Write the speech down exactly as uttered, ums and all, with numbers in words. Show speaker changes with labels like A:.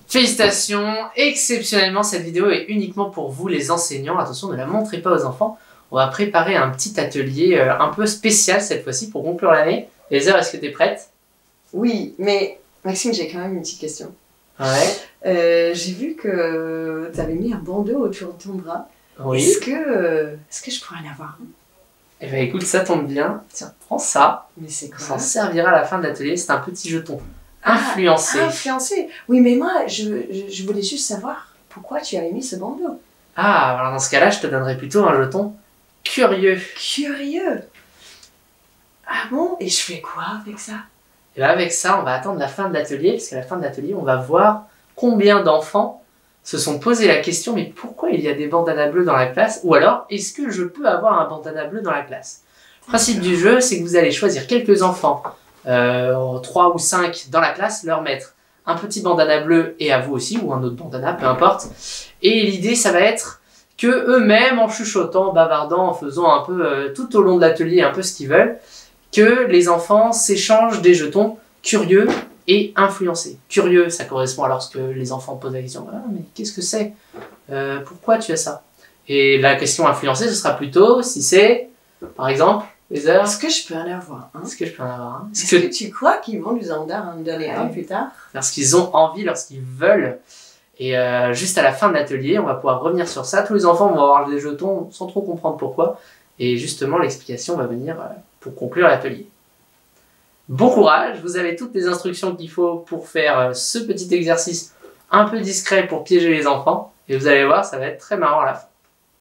A: Félicitations, exceptionnellement cette vidéo est uniquement pour vous les enseignants, attention ne la montrez pas aux enfants. On va préparer un petit atelier euh, un peu spécial cette fois-ci pour conclure l'année. Lézer, est-ce que tu es prête?
B: Oui, mais Maxime, j'ai quand même une petite question.
A: Ouais.
B: Euh, j'ai vu que tu avais mis un bandeau autour de ton bras.
A: Oui.
B: Est-ce que, euh, est-ce que je pourrais en avoir un?
A: Eh bien écoute, ça tombe bien. Tiens, prends ça.
B: Mais c'est quoi?
A: Ça s'en servira à la fin de l'atelier, c'est un petit jeton. Influencé.
B: Ah, influencé. Oui, mais moi, je, je, je voulais juste savoir pourquoi tu avais mis ce bandeau.
A: Ah, alors dans ce cas-là, je te donnerai plutôt un jeton curieux.
B: Curieux. Ah bon? Et je fais quoi avec ça?
A: Et bien avec ça, on va attendre la fin de l'atelier, parce qu'à la fin de l'atelier, on va voir combien d'enfants se sont posé la question, mais pourquoi il y a des bandanas bleus dans la classe? Ou alors, est-ce que je peux avoir un bandana bleu dans la classe? Le principe du jeu, c'est que vous allez choisir quelques enfants, euh, trois ou cinq dans la classe, leur mettre un petit bandana bleu, et à vous aussi, ou un autre bandana, peu importe. Et l'idée, ça va être que eux-mêmes, en chuchotant, bavardant, en faisant un peu euh, tout au long de l'atelier un peu ce qu'ils veulent, que les enfants s'échangent des jetons curieux et influencés. Curieux, ça correspond à lorsque les enfants posent la question « Ah, mais qu'est-ce que c'est euh, Pourquoi tu as ça ?» Et la question influencée, ce sera plutôt si c'est, par exemple, les heures.
B: Est-ce que je peux en avoir un?
A: Est-ce que je peux en avoir un?
B: Est-ce que... que tu crois qu'ils vont nous en donner un plus tard?
A: Lorsqu'ils ont envie, lorsqu'ils veulent. Et euh, juste à la fin de l'atelier, on va pouvoir revenir sur ça. Tous les enfants vont avoir des jetons sans trop comprendre pourquoi. Et justement, l'explication va venir euh, pour conclure l'atelier. Bon courage, vous avez toutes les instructions qu'il faut pour faire euh, ce petit exercice un peu discret pour piéger les enfants. Et vous allez voir, ça va être très marrant à la fin.